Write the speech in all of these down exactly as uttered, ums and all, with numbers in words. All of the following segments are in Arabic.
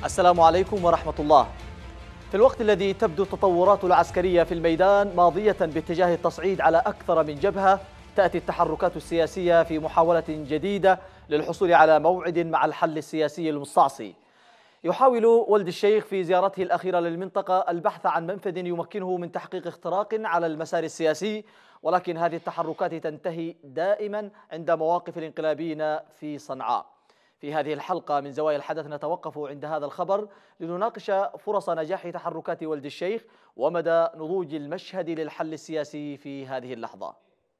السلام عليكم ورحمة الله. في الوقت الذي تبدو التطورات العسكرية في الميدان ماضية باتجاه التصعيد على أكثر من جبهة، تأتي التحركات السياسية في محاولة جديدة للحصول على موعد مع الحل السياسي المستعصي. يحاول ولد الشيخ في زيارته الأخيرة للمنطقة البحث عن منفذ يمكنه من تحقيق اختراق على المسار السياسي، ولكن هذه التحركات تنتهي دائما عند مواقف الانقلابيين في صنعاء. في هذه الحلقة من زوايا الحدث نتوقف عند هذا الخبر لنناقش فرص نجاح تحركات ولد الشيخ ومدى نضوج المشهد للحل السياسي في هذه اللحظة.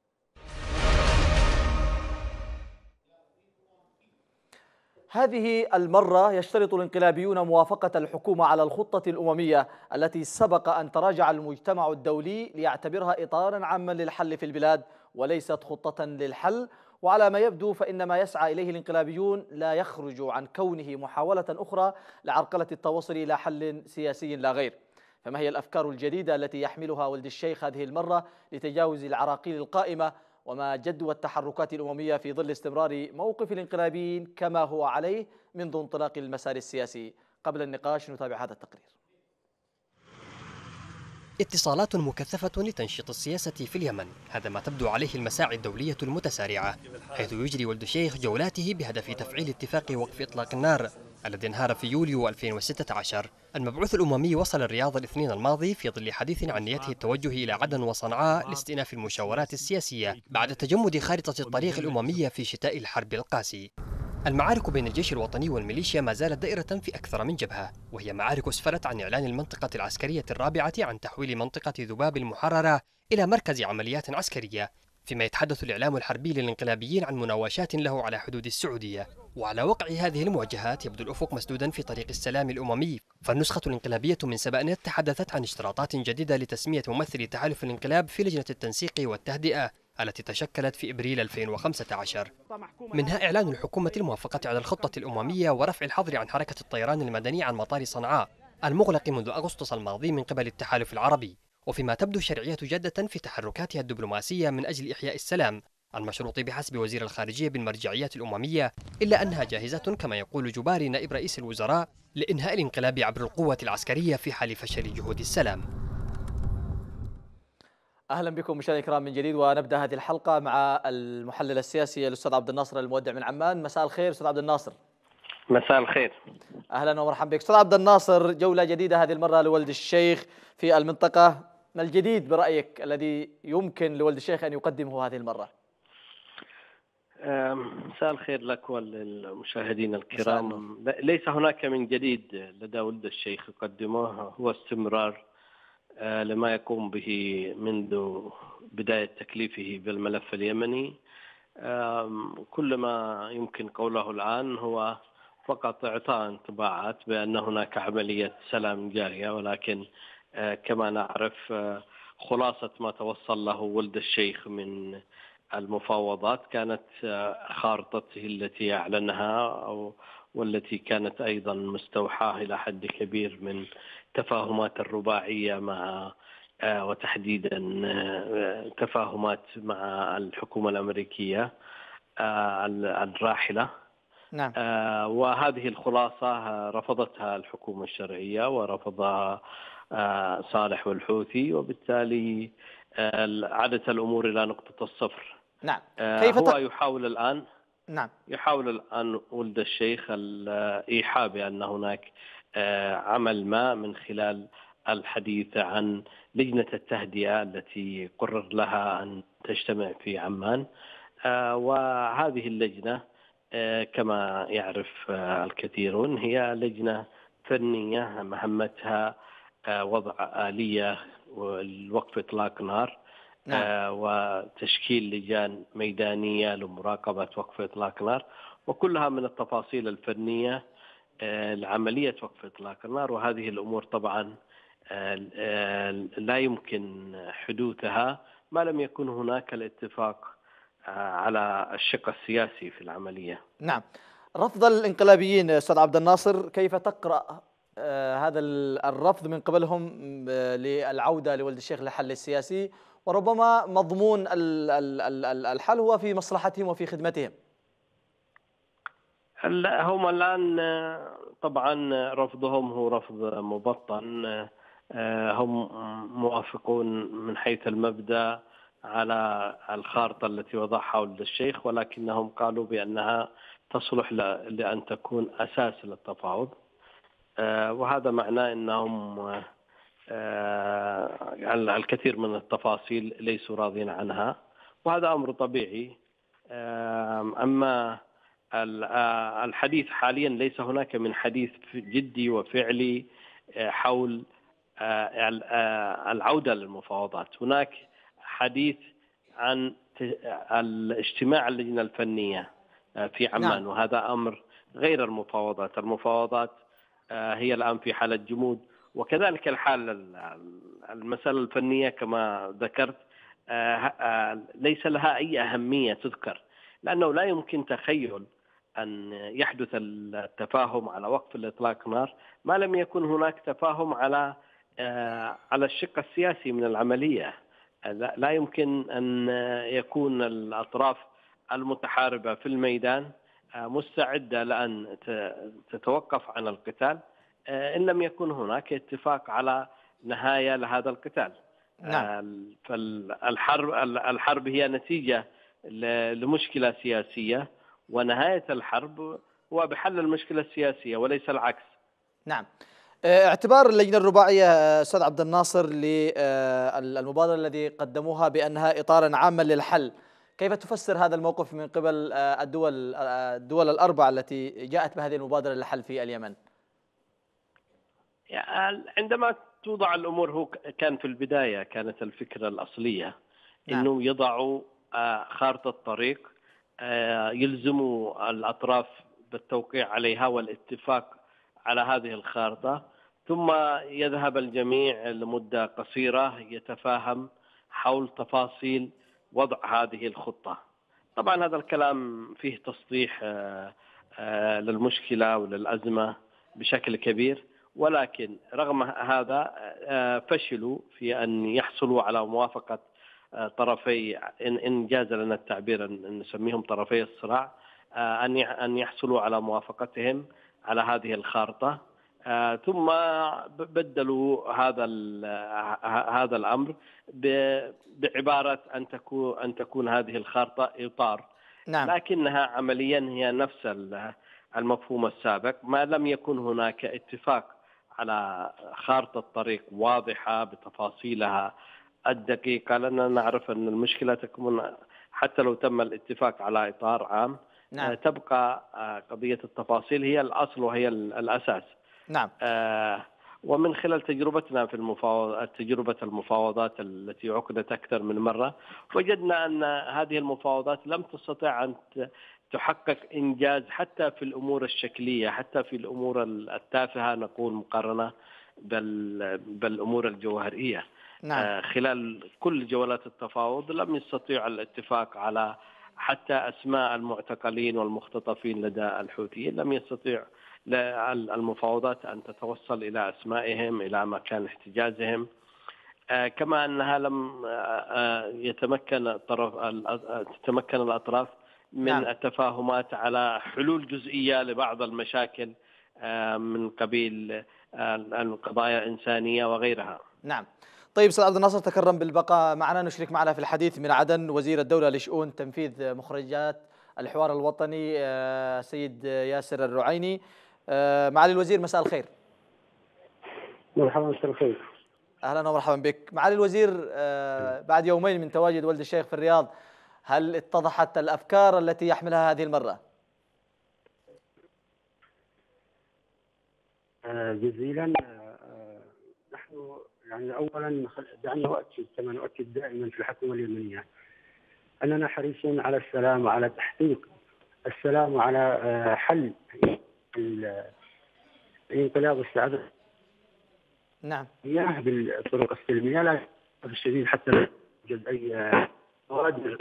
هذه المرة يشترط الانقلابيون موافقة الحكومة على الخطة الأممية التي سبق أن تراجع المجتمع الدولي ليعتبرها إطاراً عاماً للحل في البلاد وليست خطة للحل. وعلى ما يبدو فإن ما يسعى إليه الانقلابيون لا يخرج عن كونه محاولة أخرى لعرقلة التوصل إلى حل سياسي لا غير. فما هي الأفكار الجديدة التي يحملها ولد الشيخ هذه المرة لتجاوز العراقيل القائمة؟ وما جدوى التحركات الأممية في ظل استمرار موقف الانقلابيين كما هو عليه منذ انطلاق المسار السياسي؟ قبل النقاش نتابع هذا التقرير. اتصالات مكثفة لتنشيط السياسة في اليمن، هذا ما تبدو عليه المساعي الدولية المتسارعة، حيث يجري ولد الشيخ جولاته بهدف تفعيل اتفاق وقف إطلاق النار الذي انهار في يوليو ألفين وستة عشر. المبعوث الأممي وصل الرياض الاثنين الماضي في ظل حديث عن نيته التوجه إلى عدن وصنعاء لاستئناف المشاورات السياسية بعد تجمد خارطة الطريق الأممية في شتاء الحرب القاسي. المعارك بين الجيش الوطني والميليشيا ما زالت دائرة في أكثر من جبهة، وهي معارك اسفرت عن إعلان المنطقة العسكرية الرابعة عن تحويل منطقة ذباب المحررة إلى مركز عمليات عسكرية، فيما يتحدث الإعلام الحربي للانقلابيين عن مناوشات له على حدود السعودية. وعلى وقع هذه المواجهات يبدو الأفق مسدودا في طريق السلام الأممي، فالنسخة الانقلابية من سبأنت تحدثت عن اشتراطات جديدة لتسمية ممثل تحالف الانقلاب في لجنة التنسيق والتهدئة التي تشكلت في إبريل ألفين وخمسة عشر. منها إعلان الحكومة الموافقة على الخطة الأممية ورفع الحظر عن حركة الطيران المدني عن مطار صنعاء المغلق منذ أغسطس الماضي من قبل التحالف العربي، وفيما تبدو الشرعية جادة في تحركاتها الدبلوماسية من أجل إحياء السلام المشروط بحسب وزير الخارجية بالمرجعيات الأممية، إلا أنها جاهزة كما يقول جباري نائب رئيس الوزراء لإنهاء الانقلاب عبر القوة العسكرية في حال فشل جهود السلام. أهلا بكم مشاهدينا الكرام من جديد، ونبدأ هذه الحلقة مع المحلل السياسي الأستاذ عبد الناصر المودع من عمان. مساء الخير أستاذ عبد الناصر. مساء الخير. أهلا ومرحبا بك أستاذ عبد الناصر. جولة جديدة هذه المرة لولد الشيخ في المنطقة، ما الجديد برأيك الذي يمكن لولد الشيخ أن يقدمه هذه المرة؟ مساء الخير لك وللمشاهدين الكرام. ليس هناك من جديد لدى ولد الشيخ يقدمه، هو استمرار لما يقوم به منذ بداية تكليفه بالملف اليمني. كل ما يمكن قوله الآن هو فقط إعطاء انطباعات بأن هناك عملية سلام جارية، ولكن كما نعرف خلاصة ما توصل له ولد الشيخ من المفاوضات كانت خارطته التي أعلنها والتي كانت أيضا مستوحاة إلى حد كبير من تفاهمات الرباعية مع وتحديدا تفاهمات مع الحكومة الأمريكية الراحلة. نعم. وهذه الخلاصة رفضتها الحكومة الشرعية ورفضها صالح والحوثي، وبالتالي عادت الأمور إلى نقطة الصفر. نعم. كيف هو يحاول الآن نعم. يحاول الآن ولد الشيخ الإيحاء بأن هناك عمل ما من خلال الحديث عن لجنة التهدئة التي قرر لها أن تجتمع في عمان. وهذه اللجنة كما يعرف الكثيرون هي لجنة فنية مهمتها وضع آلية لوقف إطلاق نار. نعم. وتشكيل لجان ميدانية لمراقبة وقف إطلاق نار، وكلها من التفاصيل الفنية لعملية وقف إطلاق النار. وهذه الأمور طبعا لا يمكن حدوثها ما لم يكن هناك الاتفاق على الشق السياسي في العملية. نعم. رفض الانقلابيين أستاذ عبد الناصر، كيف تقرأ هذا الرفض من قبلهم للعودة لولد الشيخ للحل السياسي، وربما مضمون الحل هو في مصلحتهم وفي خدمتهم؟ هلا هم الآن طبعا رفضهم هو رفض مبطن. هم موافقون من حيث المبدأ على الخارطة التي وضعها ولد الشيخ، ولكنهم قالوا بأنها تصلح لأن تكون أساس للتفاوض، وهذا معناه أنهم الكثير من التفاصيل ليسوا راضين عنها، وهذا أمر طبيعي. أما الحديث حاليا ليس هناك من حديث جدي وفعلي حول العودة للمفاوضات. هناك حديث عن الاجتماع اللجنة الفنية في عمان، نعم. وهذا أمر غير المفاوضات. المفاوضات هي الآن في حالة جمود، وكذلك الحال المسألة الفنية كما ذكرت ليس لها أي أهمية تذكر، لأنه لا يمكن تخيل أن يحدث التفاهم على وقف الإطلاق نار ما لم يكن هناك تفاهم على على الشق السياسي من العملية. لا يمكن أن يكون الأطراف المتحاربة في الميدان مستعدة لأن تتوقف عن القتال إن لم يكن هناك اتفاق على نهاية لهذا القتال. نعم. فالحرب الحرب هي نتيجة لمشكلة سياسية، ونهاية الحرب هو بحل المشكلة السياسية وليس العكس. نعم. اعتبار اللجنة الرباعية أستاذ عبد الناصر للمبادرة الذي قدموها بأنها إطارا عاما للحل، كيف تفسر هذا الموقف من قبل الدول الدول الأربعة التي جاءت بهذه المبادرة للحل في اليمن؟ عندما توضع الأمور، هو كان في البداية كانت الفكرة الأصلية نعم. أنه يضعوا خارطة طريق يلزموا الأطراف بالتوقيع عليها والاتفاق على هذه الخارطة، ثم يذهب الجميع لمدة قصيرة يتفاهم حول تفاصيل وضع هذه الخطة. طبعا هذا الكلام فيه تسطيح للمشكلة وللأزمة بشكل كبير، ولكن رغم هذا فشلوا في أن يحصلوا على موافقة طرفي، إن جاز لنا التعبير أن نسميهم طرفي الصراع، أن يحصلوا على موافقتهم على هذه الخارطة، ثم بدلوا هذا هذا الأمر بعبارة أن تكون أن تكون هذه الخارطة إطار، نعم. لكنها عمليا هي نفس المفهوم السابق، ما لم يكن هناك اتفاق على خارطة طريق واضحة بتفاصيلها الدقيقة، لأننا نعرف أن المشكلة تكمن حتى لو تم الاتفاق على إطار عام، نعم. تبقى قضية التفاصيل هي الأصل وهي الأساس. نعم. آه ومن خلال تجربتنا في المفاوضات تجربة المفاوضات التي عقدت أكثر من مرة، وجدنا أن هذه المفاوضات لم تستطع أن تحقق إنجاز حتى في الأمور الشكلية، حتى في الأمور التافهة نقول مقارنة بالأمور الجوهرية. نعم. آه خلال كل جولات التفاوض لم يستطيع الاتفاق على حتى أسماء المعتقلين والمختطفين لدى الحوثيين، لم يستطيع المفاوضات أن تتوصل إلى أسمائهم، إلى مكان احتجازهم، آه كما أنها لم آه يتمكن الطرف تتمكن الأطراف من نعم. التفاهمات على حلول جزئية لبعض المشاكل آه من قبيل القضايا الإنسانية وغيرها. نعم. طيب أستاذ عبد الناصر، تكرم بالبقاء معنا. نشرك معنا في الحديث من عدن وزير الدولة لشؤون تنفيذ مخرجات الحوار الوطني سيد ياسر الرعيني. معالي الوزير، مساء الخير. مرحبا، مساء الخير. أهلا ومرحبا بك. معالي الوزير، بعد يومين من تواجد ولد الشيخ في الرياض، هل اتضحت الأفكار التي يحملها هذه المرة؟ جزيلا. نحن يعني أولا دعني أؤكد كما نؤكد دائما في الحكومة اليمنية أننا حريصون على السلام وعلى تحقيق السلام وعلى حل الانقلاب والسعادة. نعم. بالطرق السلمية، لا الشديد حتى لا يوجد أي بوادر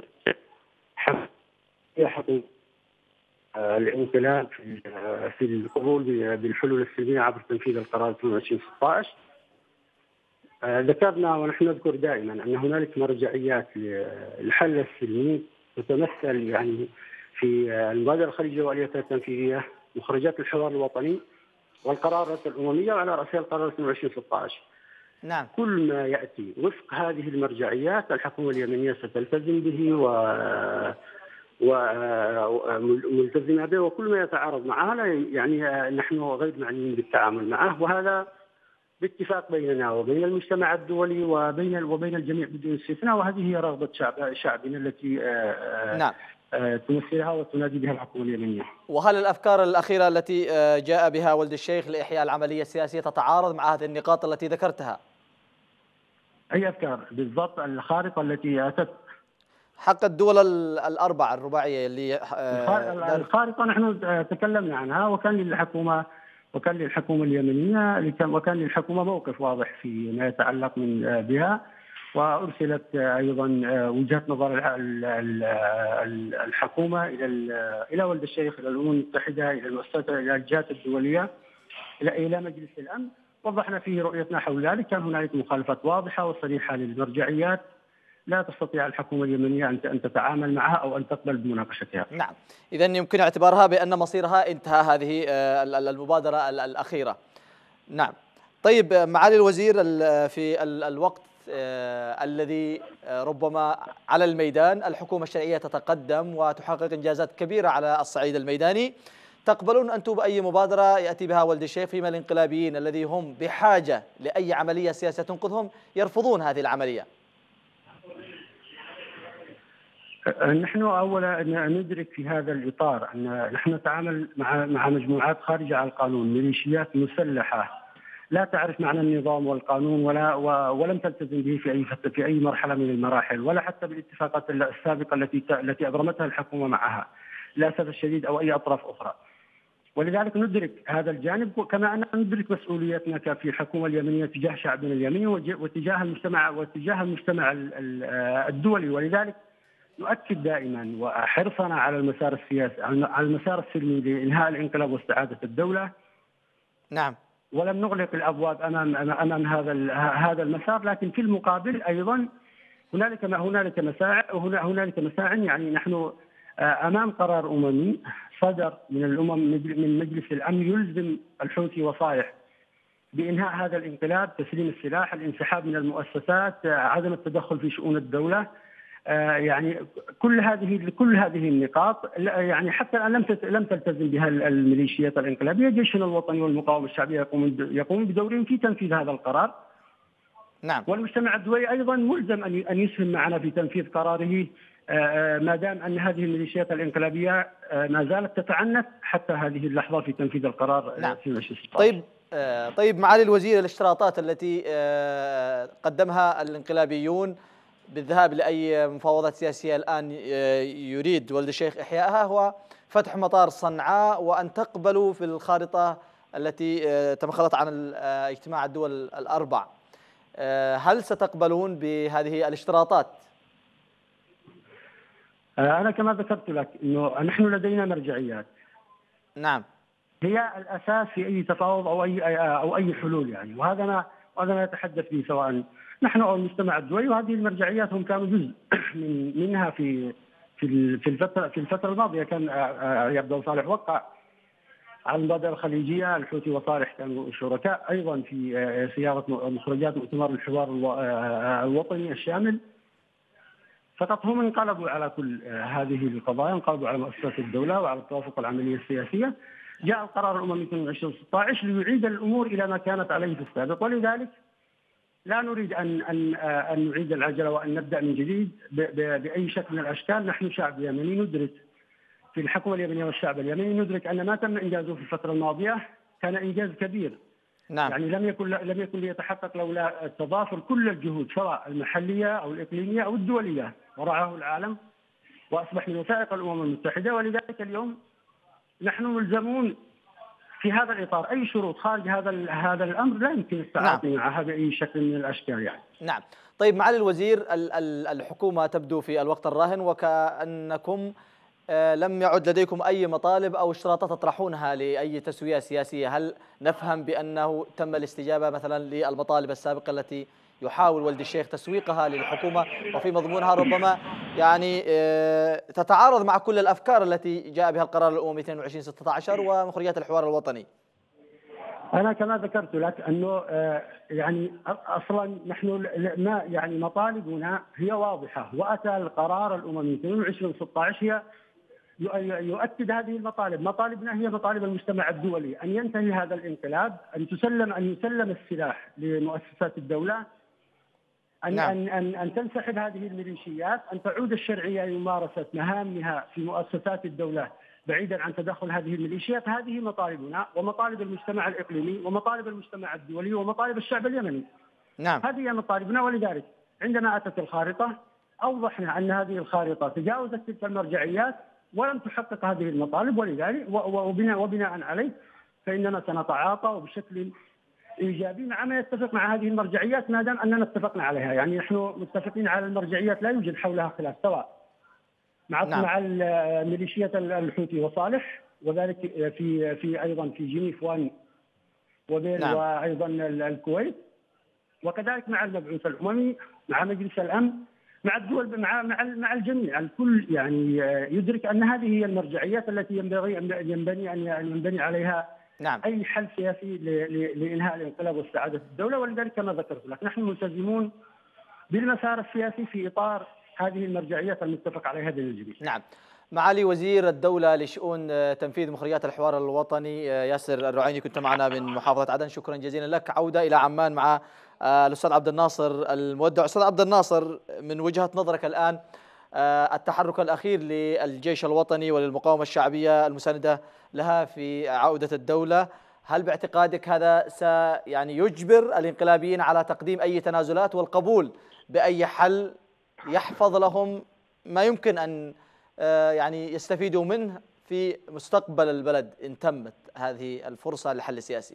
حقيقية الانقلاب في القبول بالحلول السلمية عبر تنفيذ القرار اثنين وعشرين ستة عشر. ذكرنا ونحن نذكر دائما أن هنالك مرجعيات للحل السلمي تتمثل يعني في المبادرة الخليجية وآلياتها التنفيذية، مخرجات الحوار الوطني والقرارات الأممية، وعلى رأسها القرار اثنين وعشرين ستة عشر. نعم. كل ما يأتي وفق هذه المرجعيات الحكومة اليمنية ستلتزم به و وملتزمة به، وكل ما يتعارض معها يعني نحن غير معنيين بالتعامل معه، وهذا باتفاق بيننا وبين المجتمع الدولي وبين وبين الجميع بدون استثناء، وهذه هي رغبة شعب شعبنا التي نعم. تمثلها وتنادي بها الحكومة اليمنية. وهل الأفكار الأخيرة التي جاء بها ولد الشيخ لإحياء العملية السياسية تتعارض مع هذه النقاط التي ذكرتها؟ أي أفكار بالضبط؟ الخارطة التي أتت حق الدول الأربع الرباعية اللي الخارطة نحن تكلمنا عنها، وكان للحكومة وكان للحكومة اليمنية وكان للحكومة موقف واضح فيما يتعلق من بها، وأرسلت أيضا وجهة نظر الحكومة إلى إلى ولد الشيخ، إلى الأمم المتحدة، إلى المؤسسات، إلى الجهات الدولية، إلى إلى مجلس الأمن. وضحنا فيه رؤيتنا حول ذلك. كان هنالك مخالفات واضحة وصريحة للمرجعيات لا تستطيع الحكومة اليمنية أن تتعامل معها أو أن تقبل بمناقشتها. نعم، إذن يمكن اعتبارها بأن مصيرها انتهى هذه المبادرة الأخيرة. نعم. طيب معالي الوزير، في الوقت الذي ربما على الميدان الحكومة الشرعية تتقدم وتحقق إنجازات كبيرة على الصعيد الميداني، تقبلون أنتم بأي مبادرة يأتي بها ولد الشيخ، فيما الانقلابيين الذي هم بحاجة لأي عملية سياسية تنقذهم يرفضون هذه العملية؟ نحن أولا ندرك في هذا الإطار أن نحن نتعامل مع مع مجموعات خارجة عن القانون، ميليشيات مسلحة لا تعرف معنى النظام والقانون ولا ولم تلتزم به في أي في أي مرحلة من المراحل، ولا حتى بالاتفاقات السابقة التي التي أبرمتها الحكومة معها للأسف الشديد أو أي أطراف أخرى. ولذلك ندرك هذا الجانب، كما أن ندرك مسؤوليتنا في الحكومة اليمنية تجاه شعبنا اليمني وتجاه المجتمع وتجاه المجتمع الدولي. ولذلك نؤكد دائما وحرصنا على المسار السياسي على المسار السلمي لإنهاء الانقلاب واستعادة الدولة. نعم. ولم نغلق الأبواب أمام أمام هذا هذا المسار، لكن في المقابل أيضا هنالك هنالك مساعي هنالك مساع يعني نحن أمام قرار أممي صدر من الأمم من مجلس الأمن يلزم الحوثي وصالح بإنهاء هذا الانقلاب، تسليم السلاح، الانسحاب من المؤسسات، عدم التدخل في شؤون الدولة. يعني كل هذه كل هذه النقاط يعني حتى الآن لم لم تلتزم بها الميليشيات الانقلابية. جيشنا الوطني والمقاومة الشعبية يقوم يقوم بدورهم في تنفيذ هذا القرار. نعم. والمجتمع الدولي أيضا ملزم أن ان يسهم معنا في تنفيذ قراره، ما دام أن هذه الميليشيات الانقلابية ما زالت تتعنت حتى هذه اللحظة في تنفيذ القرار. نعم. طيب طيب معالي الوزير، الاشتراطات التي قدمها الانقلابيون بالذهاب لأي مفاوضات سياسية الآن يريد ولد الشيخ إحيائها هو فتح مطار صنعاء، وأن تقبلوا في الخارطة التي تمخلت عن اجتماع الدول الأربع. هل ستقبلون بهذه الاشتراطات؟ أنا كما ذكرت لك أنه نحن لدينا مرجعيات. نعم. هي الأساس في أي تفاوض أو أي أو أي حلول يعني، وهذا ما وهذا ما نتحدث به سواء نحن او المجتمع الدولي. وهذه المرجعيات هم كانوا جزء من منها في في في الفتره في الفتره الماضيه. كان عبد الله صالح وقع على المبادره الخليجيه، الحوثي وصالح كانوا شركاء ايضا في صياغه مخرجات مؤتمر الحوار الوطني الشامل. فقط هم انقلبوا على كل هذه القضايا، انقلبوا على مؤسسات الدوله وعلى التوافق العمليه السياسيه. جاء القرار الاممي اثنين وعشرين ستة عشر ليعيد الامور الى ما كانت عليه في السابق، ولذلك لا نريد ان ان ان نعيد العجله وان نبدا من جديد باي شكل من الاشكال. نحن شعب يمني ندرك في الحكومه اليمنيه والشعب اليمني ندرك ان ما تم انجازه في الفتره الماضيه كان انجاز كبير. نعم. يعني لم يكن لم يكن ليتحقق لولا تضافر كل الجهود سواء المحليه او الاقليميه او الدوليه، ورعاه العالم واصبح من وثائق الامم المتحده. ولذلك اليوم نحن ملزمون في هذا الإطار. أي شروط خارج هذا هذا الأمر لا يمكن التعاطي نعم. معها بأي شكل من الأشكال يعني. نعم. طيب معالي الوزير، الحكومة تبدو في الوقت الراهن وكأنكم لم يعد لديكم أي مطالب أو اشتراطات تطرحونها لأي تسوية سياسية. هل نفهم بأنه تم الاستجابة مثلا للمطالب السابقة التي يحاول ولد الشيخ تسويقها للحكومة، وفي مضمونها ربما يعني تتعارض مع كل الأفكار التي جاء بها القرار الأممي اثنين وعشرين ستة عشر ومخرجات الحوار الوطني. أنا كما ذكرت لك أنه يعني أصلا نحن ما يعني مطالبنا هي واضحة، وأتى القرار الأممي اثنين وعشرين ستة عشر هي يؤكد هذه المطالب. مطالبنا هي مطالب المجتمع الدولي، أن ينتهي هذا الانقلاب، أن تسلم أن يسلم السلاح لمؤسسات الدولة، أن نعم. أن أن أن تنسحب هذه الميليشيات، أن تعود الشرعية لممارسة مهامها في مؤسسات الدولة بعيدا عن تدخل هذه الميليشيات. هذه مطالبنا ومطالب المجتمع الإقليمي ومطالب المجتمع الدولي ومطالب الشعب اليمني. نعم. هذه هي مطالبنا، ولذلك عندما أتت الخارطة أوضحنا أن هذه الخارطة تجاوزت تلك المرجعيات ولم تحقق هذه المطالب، ولذلك وبناء وبناء عليه فإننا سنتعاطى وبشكل إيجابي مع ما يتفق مع هذه المرجعيات ما دام أننا اتفقنا عليها. يعني نحن متفقين على المرجعيات لا يوجد حولها خلاف، سواء مع نعم. مع ميليشيات الحوثي وصالح، وذلك في في أيضا في جنيف واحد وبين نعم. وأيضا الكويت، وكذلك مع المبعوث الأممي، مع مجلس الأمن، مع الدول، مع مع مع الجميع. الكل يعني يدرك أن هذه هي المرجعيات التي ينبغي ينبني أن ينبني عليها نعم. أي حل سياسي لإنهاء الانقلاب واستعادة الدولة. ولذلك كما ذكرت لك نحن ملتزمون بالمسار السياسي في إطار هذه المرجعيات المتفق عليها بين الجميع. نعم. معالي وزير الدولة لشؤون تنفيذ مخرجات الحوار الوطني ياسر الرعيني، كنت معنا من محافظة عدن، شكرا جزيلا لك. عودة إلى عمان مع الأستاذ عبد الناصر المودع. أستاذ عبد الناصر، من وجهة نظرك الآن التحرك الأخير للجيش الوطني وللمقاومة الشعبية المساندة لها في عودة الدولة، هل باعتقادك هذا سيعني يجبر الانقلابيين على تقديم أي تنازلات والقبول بأي حل يحفظ لهم ما يمكن أن يعني يستفيدوا منه في مستقبل البلد إن تمت هذه الفرصة للحل سياسي؟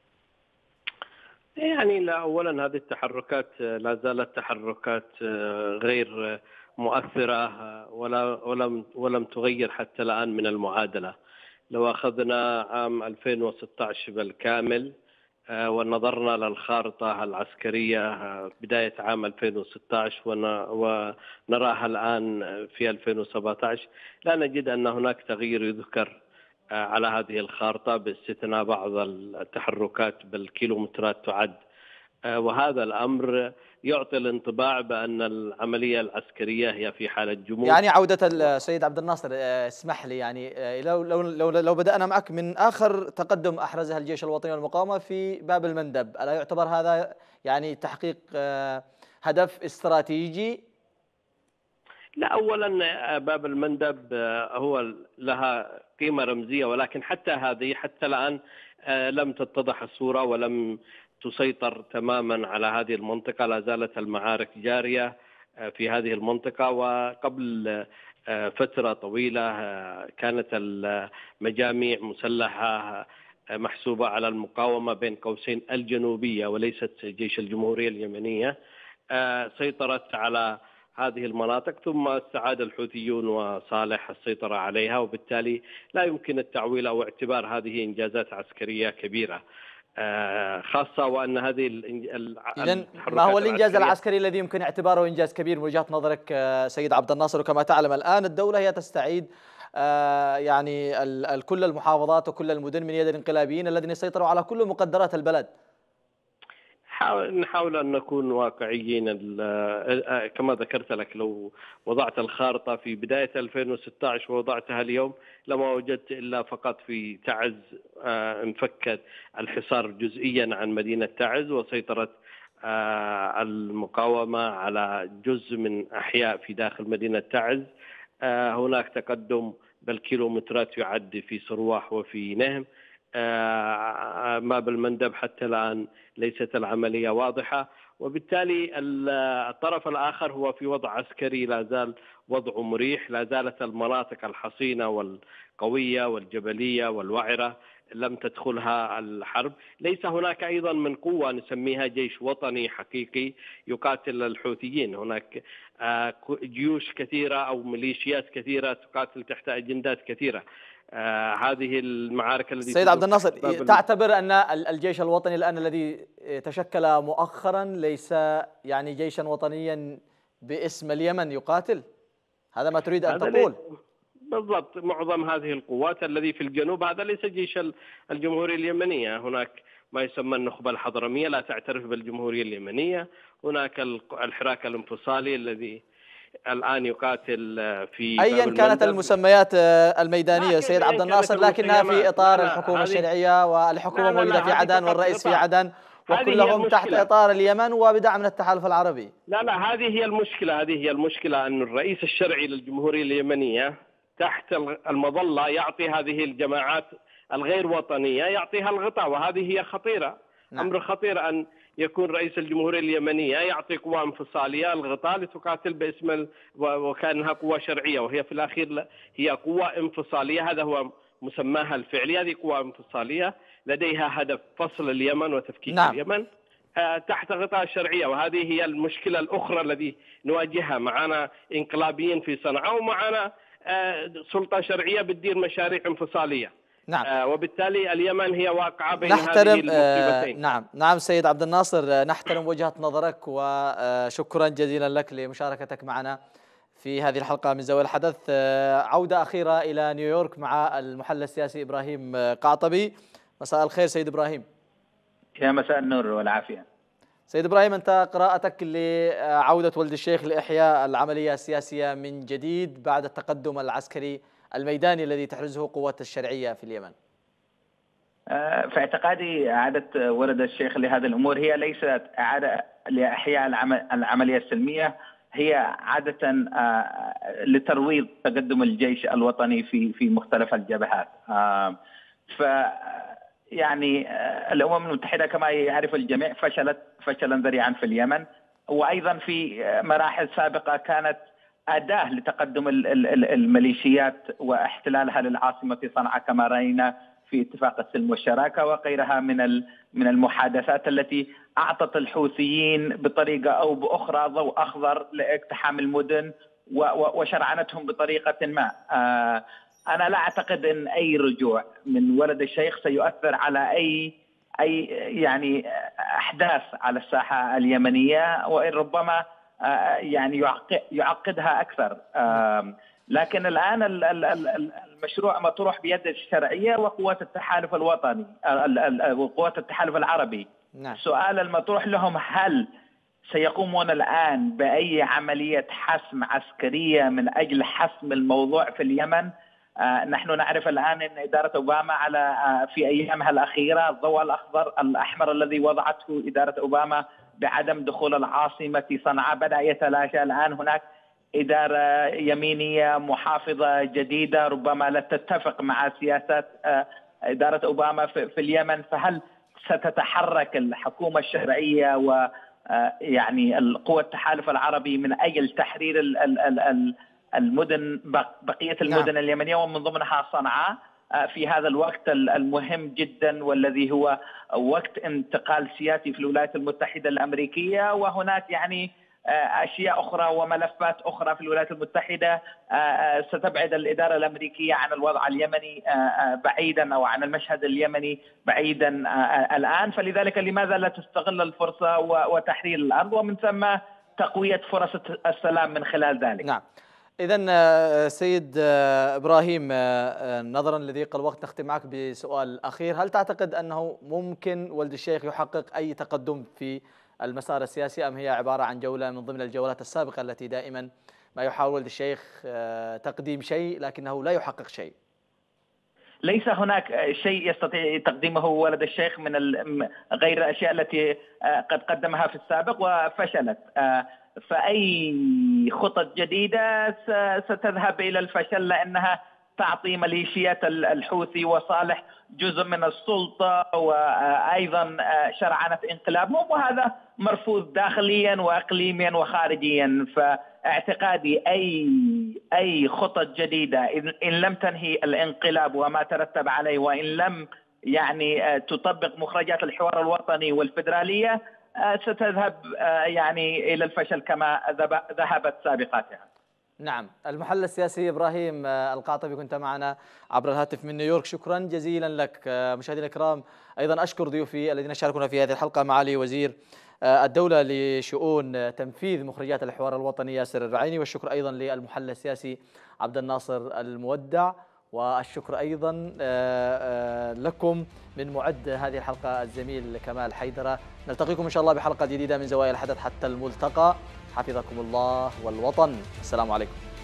يعني لا، أولا هذه التحركات لا زالت تحركات غير مؤثرة ولا ولم ولم تغير حتى الآن من المعادلة. لو أخذنا عام ألفين وستة عشر بالكامل ونظرنا للخارطة العسكرية بداية عام ألفين وستة عشر ونراها الآن في ألفين وسبعة عشر، لا نجد أن هناك تغيير يذكر على هذه الخارطة باستثناء بعض التحركات بالكيلومترات تعد، وهذا الأمر يعطي الانطباع بأن العملية العسكرية هي في حالة جمود. يعني عودة السيد عبد الناصر، اسمح لي، يعني لو لو لو, لو بدأنا معك من آخر تقدم أحرزها الجيش الوطني والمقاومة في باب المندب، ألا يعتبر هذا يعني تحقيق هدف استراتيجي؟ لا، أولا باب المندب هو لها قيمة رمزية، ولكن حتى هذه حتى الآن لم تتضح الصورة ولم تسيطر تماما على هذه المنطقة. لا زالت المعارك جارية في هذه المنطقة، وقبل فترة طويلة كانت المجاميع مسلحة محسوبة على المقاومة بين قوسين الجنوبية وليست جيش الجمهورية اليمنية سيطرت على هذه المناطق، ثم استعاد الحوثيون وصالح السيطرة عليها، وبالتالي لا يمكن التعويل أو اعتبار هذه إنجازات عسكرية كبيرة، خاصة وأن هذه إذن ما هو الإنجاز العسكري الذي يمكن اعتباره إنجاز كبير من وجهة نظرك سيد عبد الناصر؟ وكما تعلم الآن الدولة هي تستعيد يعني كل المحافظات وكل المدن من يد الانقلابيين الذين يسيطروا على كل مقدرات البلد. نحاول أن نكون واقعيين. كما ذكرت لك، لو وضعت الخارطة في بداية ألفين وستة عشر ووضعتها اليوم لما وجدت إلا فقط في تعز انفكت الحصار جزئيا عن مدينة تعز، وسيطرت المقاومة على جزء من أحياء في داخل مدينة تعز. هناك تقدم بالكيلومترات يعد في صرواح وفي نهم. ما بالمندب حتى الآن ليست العملية واضحة، وبالتالي الطرف الآخر هو في وضع عسكري لا زال وضعه مريح. لا زالت المناطق الحصينة والقوية والجبلية والوعرة لم تدخلها الحرب. ليس هناك أيضا من قوة نسميها جيش وطني حقيقي يقاتل الحوثيين. هناك جيوش كثيرة أو ميليشيات كثيرة تقاتل تحت أجندات كثيرة. آه هذه المعارك التي سيد عبد الناصر، تعتبر أن الجيش الوطني الآن الذي تشكل مؤخرا ليس يعني جيشا وطنيا باسم اليمن يقاتل؟ هذا ما تريد أن تقول؟ بالضبط. معظم هذه القوات الذي في الجنوب هذا ليس جيش الجمهورية اليمنية. هناك ما يسمى النخبة الحضرمية لا تعترف بالجمهورية اليمنية. هناك الحراك الانفصالي الذي الآن يقاتل في أيا كانت المسميات الميدانية سيد عبد الناصر، لكنها في إطار الحكومة الشرعية، والحكومة موجودة في عدن والرئيس في عدن، وكلهم تحت إطار اليمن وبدعم من التحالف العربي. لا لا هذه هي المشكلة. هذه هي المشكلة أن الرئيس الشرعي للجمهورية اليمنية تحت المظلة يعطي هذه الجماعات الغير وطنية يعطيها الغطاء، وهذه هي خطيرة. نعم. أمر خطير أن يكون رئيس الجمهورية اليمنية يعطي قوى انفصالية الغطاء لتقاتل باسم ال... وكأنها قوة شرعية، وهي في الأخير هي قوة انفصالية. هذا هو مسماها الفعلي. هذه قوة انفصالية لديها هدف فصل اليمن وتفكيك نعم. اليمن تحت غطاء الشرعية، وهذه هي المشكلة الأخرى التي نواجهها. معنا انقلابيين في صنعاء ومعنا سلطة شرعية بتدير مشاريع انفصالية. نعم. آه وبالتالي اليمن هي واقعة بين نحترم هذه المصيبتين. آه نعم نعم سيد عبد الناصر، نحترم وجهة نظرك وشكرا جزيلا لك لمشاركتك معنا في هذه الحلقة من زاوية الحدث. آه عودة أخيرة إلى نيويورك مع المحلل السياسي إبراهيم قعطبي. مساء الخير سيد إبراهيم. يا مساء النور والعافية. سيد إبراهيم، أنت قراءتك لعودة ولد الشيخ لإحياء العملية السياسية من جديد بعد التقدم العسكري الميداني الذي تحرزه قوات الشرعية في اليمن. في اعتقادي إعادة ولد الشيخ لهذه الأمور هي ليست إعادة لإحياء العملية السلمية، هي عادة لترويض تقدم الجيش الوطني في في مختلف الجبهات. ف يعني الأمم المتحدة كما يعرف الجميع فشلت فشلا ذريعا في اليمن، وأيضا في مراحل سابقة كانت أداة لتقدم الميليشيات واحتلالها للعاصمة صنعاء كما رأينا في اتفاق السلم والشراكة وغيرها من من المحادثات التي أعطت الحوثيين بطريقة أو بأخرى ضوء أخضر لاقتحام المدن وشرعنتهم بطريقة ما. أنا لا أعتقد أن أي رجوع من ولد الشيخ سيؤثر على أي أي يعني أحداث على الساحة اليمنية، وإن ربما يعني يعقدها أكثر. لكن الآن المشروع مطروح بيد الشرعية وقوات التحالف الوطني وقوات التحالف العربي. نعم. السؤال المطروح لهم هل سيقومون الآن بأي عملية حسم عسكرية من أجل حسم الموضوع في اليمن؟ آه نحن نعرف الآن أن إدارة أوباما على آه في أيامها الأخيرة الضوء الأخضر الأحمر الذي وضعته إدارة أوباما بعدم دخول العاصمة صنعاء بدأ يتلاشى. الآن هناك إدارة يمينية محافظة جديدة ربما لا تتفق مع سياسات آه إدارة أوباما في, في اليمن. فهل ستتحرك الحكومة الشرعية و يعني القوى التحالف العربي من أجل تحرير ال ال ال المدن بقية المدن نعم. اليمنية ومن ضمنها صنعاء في هذا الوقت المهم جدا والذي هو وقت انتقال سياسي في الولايات المتحدة الأمريكية، وهناك يعني أشياء أخرى وملفات أخرى في الولايات المتحدة ستبعد الإدارة الأمريكية عن الوضع اليمني بعيدا أو عن المشهد اليمني بعيدا الآن. فلذلك لماذا لا تستغل الفرصة وتحرير الأرض ومن ثم تقوية فرص السلام من خلال ذلك؟ نعم. إذن سيد إبراهيم، نظرا لضيق الوقت نختم معك بسؤال أخير. هل تعتقد أنه ممكن ولد الشيخ يحقق أي تقدم في المسار السياسي، أم هي عبارة عن جولة من ضمن الجولات السابقة التي دائما ما يحاول ولد الشيخ تقديم شيء لكنه لا يحقق شيء؟ ليس هناك شيء يستطيع تقديمه ولد الشيخ من غير الأشياء التي قد قدمها في السابق وفشلت. فأي خطط جديدة ستذهب إلى الفشل لأنها تعطي ميليشيات الحوثي وصالح جزء من السلطة وأيضا شرعنة انقلابهم، وهذا مرفوض داخليا وإقليميا وخارجيا. فاعتقادي أي أي خطط جديدة إن لم تنهي الانقلاب وما ترتب عليه وإن لم يعني تطبق مخرجات الحوار الوطني والفيدرالية ستذهب يعني إلى الفشل كما ذهبت سابقاتها. نعم، المحلل السياسي إبراهيم القعطبي كنت معنا عبر الهاتف من نيويورك، شكرا جزيلا لك. مشاهدينا الكرام، أيضا أشكر ضيوفي الذين شاركونا في هذه الحلقة، معالي وزير الدولة لشؤون تنفيذ مخرجات الحوار الوطني ياسر الرعيني، والشكر أيضا للمحلل السياسي عبد الناصر المودع، والشكر أيضا لكم من معد هذه الحلقة الزميل كمال حيدرة. نلتقيكم إن شاء الله بحلقة جديدة من زوايا الحدث. حتى الملتقى، حفظكم الله والوطن. السلام عليكم.